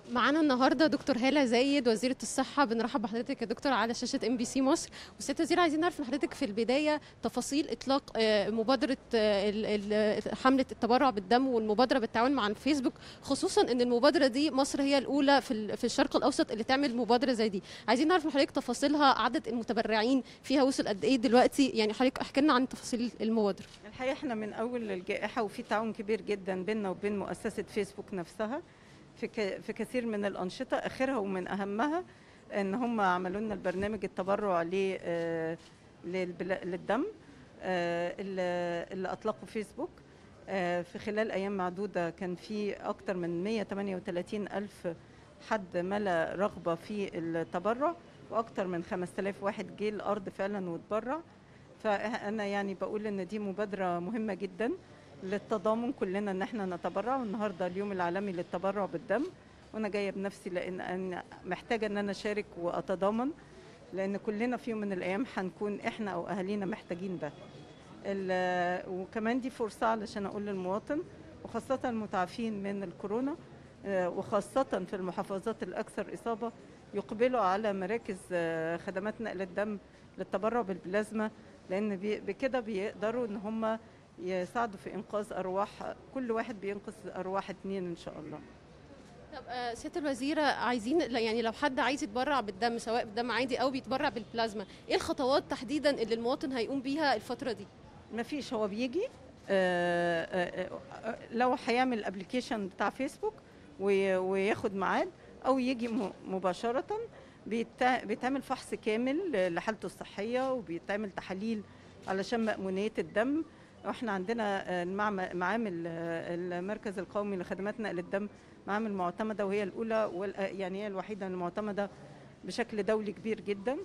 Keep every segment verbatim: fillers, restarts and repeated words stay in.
معانا النهارده دكتور هالة زايد وزيرة الصحة. بنرحب بحضرتك يا دكتور على شاشة ام بي سي مصر. وست وزير، عايزين نعرف من حضرتك في البداية تفاصيل اطلاق آه، مبادرة آه، ال- ال- حملة التبرع بالدم والمبادرة بالتعاون مع الفيسبوك، خصوصا ان المبادرة دي مصر هي الاولى في ال- في الشرق الاوسط اللي تعمل مبادرة زي دي. عايزين نعرف من حضرتك تفاصيلها، عدد المتبرعين فيها وصل قد ايه دلوقتي؟ يعني حضرتك احكي لنا عن تفاصيل المبادرة. الحقيقة احنا من أول الجائحة وفي تعاون كبير جدا بيننا وبين مؤسسة فيسبوك نفسها في ك- في كثير من الأنشطة، آخرها ومن أهمها إن هم عملوا لنا البرنامج التبرع ل- آه، للبلا- للدم، آه، اللي اللي أطلقوا فيسبوك. آه، في خلال أيام معدودة كان في أكتر من مئة وثمانية وثلاثين ألف حد ملا رغبة في التبرع، وأكتر من خمسة آلاف واحد جه الأرض فعلا وتبرع. فأنا يعني بقول إن دي مبادرة مهمة جدا للتضامن كلنا، إن احنا نتبرع. والنهارده اليوم العالمي للتبرع بالدم، وأنا جاية بنفسي لأن أنا محتاجة إن أنا أشارك وأتضامن، لأن كلنا في يوم من الأيام هنكون إحنا أو أهالينا محتاجين ده. ال- وكمان دي فرصة علشان أقول للمواطن، وخاصة المتعافين من الكورونا، آه، وخاصة في المحافظات الأكثر إصابة، يقبلوا على مراكز آه، خدمات نقل الدم للتبرع بالبلازما، لأن بي- بكده بيقدروا إن هم يساعدوا في إنقاذ أرواح. كل واحد بينقذ أرواح اتنين إن شاء الله. طب آه، سيادة الوزيرة، عايزين لا- يعني لو حد عايز يتبرع بالدم سواء بالدم عادي او بيتبرع بالبلازما، ايه الخطوات تحديدا اللي المواطن هيقوم بيها الفترة دي؟ ما فيش، هو بيجي آه، آه، آه، لو هيعمل ابلكيشن بتاع فيسبوك وي- وياخد ميعاد، او يجي م- مباشرة. بيتع- بيتعمل فحص كامل لحالته الصحية، وبيتعمل تحاليل علشان مأمونية الدم. واحنا عندنا آه، المعم- معامل آه، المركز القومي لخدمات نقل الدم، معامل معتمدة، وهي الأولى وال- يعني هي الوحيدة المعتمدة بشكل دولي كبير جدا.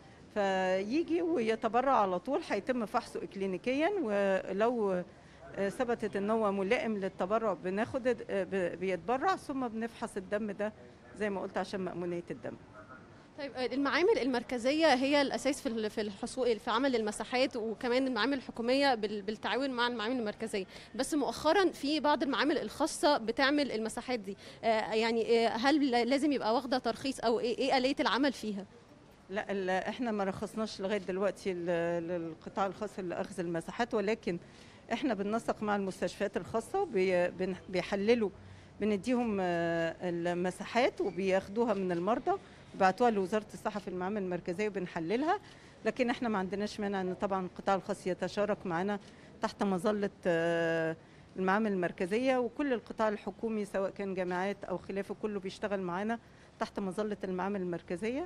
فيجي ويتبرع على طول، هيتم فحصه اكلينيكيا، ولو آه، ثبتت ان هو ملائم للتبرع بناخد آه، ب- بيتبرع، ثم بنفحص الدم ده زي ما قلت عشان مأمونية الدم. طيب آه، المعامل المركزية هي الأساس في ال- في الحصول في عمل المساحات، وكمان المعامل الحكومية بال- بالتعاون مع المعامل المركزية. بس مؤخرا في بعض المعامل الخاصة بتعمل المساحات دي، آه، يعني آه، هل لازم يبقى واخدة ترخيص أو إيه إيه آلية العمل فيها؟ لا، ال- احنا ما رخصناش لغايه دلوقتي ل- للقطاع الخاص لاخذ المساحات، ولكن احنا بننسق مع المستشفيات الخاصه، بي- بن- بيحللوا، بنديهم آه، المساحات وبياخدوها من المرضى، وبيبعتوها لوزاره الصحه في المعامل المركزيه وبنحللها. لكن احنا ما عندناش مانع ان طبعا القطاع الخاص يتشارك معنا تحت مظله آه، المعامل المركزيه، وكل القطاع الحكومي سواء كان جامعات او خلافه كله بيشتغل معنا تحت مظله المعامل المركزيه.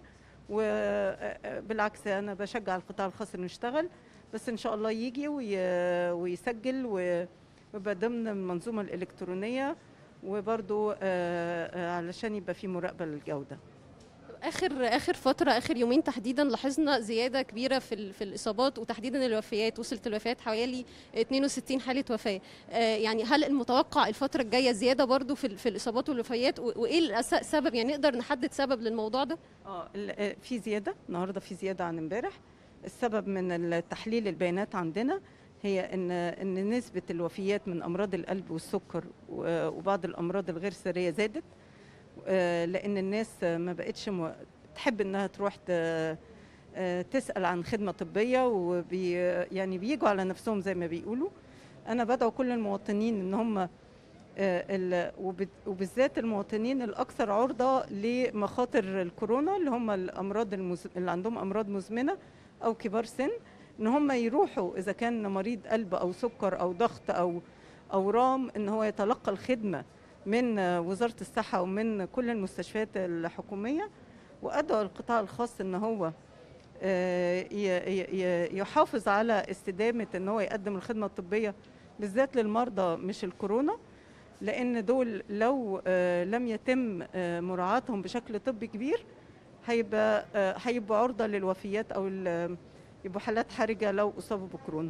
وبالعكس انا بشجع القطاع الخاص انه يشتغل، بس ان شاء الله يجي وي- ويسجل ويبقى ضمن المنظومه الالكترونيه، وبرضو آه، آه، علشان يبقى في مراقبه للجوده. اخر اخر فتره، اخر يومين تحديدا، لاحظنا زياده كبيره في ال- في الاصابات وتحديدا الوفيات. وصلت الوفيات حوالي اثنين وستين حاله وفاه. آه، يعني هل المتوقع الفتره الجايه زياده برضو في ال- في الاصابات والوفيات؟ و- وايه الأس- السبب؟ يعني نقدر نحدد سبب للموضوع ده؟ اه ال- آه، في زياده النهارده، في زياده عن امبارح. السبب من التحليل البيانات عندنا هي ان ان نسبه الوفيات من امراض القلب والسكر و- وبعض الامراض الغير ساريه زادت، آه، لان الناس ما بقتش م- تحب انها تروح ت- آه، تسأل عن خدمة طبية، وبي يعني بيجوا على نفسهم زي ما بيقولوا. أنا بدعو كل المواطنين إن هم آه، ال- وب- وبالذات المواطنين الأكثر عرضة لمخاطر الكورونا، اللي هم الأمراض المز... اللي عندهم أمراض مزمنة أو كبار سن، إن هم يروحوا إذا كان مريض قلب أو سكر أو ضغط أو أورام، إن هو يتلقى الخدمة من آه، وزارة الصحة ومن كل المستشفيات الحكومية. وأدعو القطاع الخاص إن هو آه، ي- ي- يحافظ على استدامة ان هو يقدم الخدمة الطبية، بالذات للمرضى مش الكورونا، لان دول لو آه، لم يتم آه، مراعاتهم بشكل طبي كبير، هيبقى آه، هيبقوا عرضة للوفيات او ال- يبقوا حالات حرجة لو اصابوا بكورونا.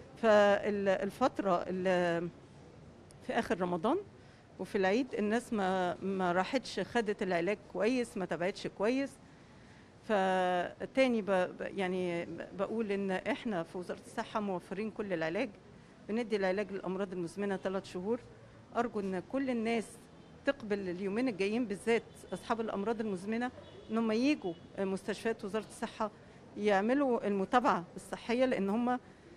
فالفترة اللي في اخر رمضان وفي العيد، الناس ما ما راحتش خدت العلاج كويس، ما تابعتش كويس. فتاني ب... ب- يعني ب- بقول ان احنا في وزارة الصحة موفرين كل العلاج، بندي العلاج للأمراض المزمنة ثلاث شهور. أرجو ان كل الناس تقبل اليومين الجايين بالذات اصحاب الامراض المزمنه ان هم ييجوا مستشفيات وزاره الصحه يعملوا المتابعه الصحيه، لان هم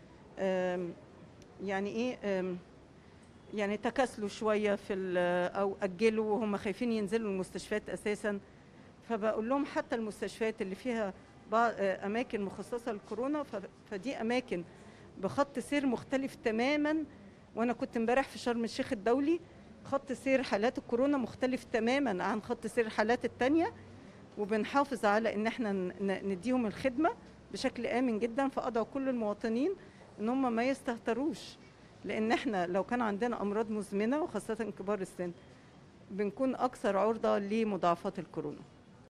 يعني ايه يعني تكاسلوا شويه في او اجلوا وهم خايفين ينزلوا المستشفيات اساسا. فبقول لهم حتى المستشفيات اللي فيها اماكن مخصصه للكورونا فدي اماكن بخط سير مختلف تماما. وانا كنت امبارح في شرم الشيخ الدولي، خط سير حالات الكورونا مختلف تماما عن خط سير الحالات التانية، وبنحافظ على ان احنا نديهم الخدمه بشكل امن جدا. فادعو كل المواطنين ان هم ما يستهتروش، لان احنا لو كان عندنا امراض مزمنه وخاصه كبار السن بنكون اكثر عرضه لمضاعفات الكورونا.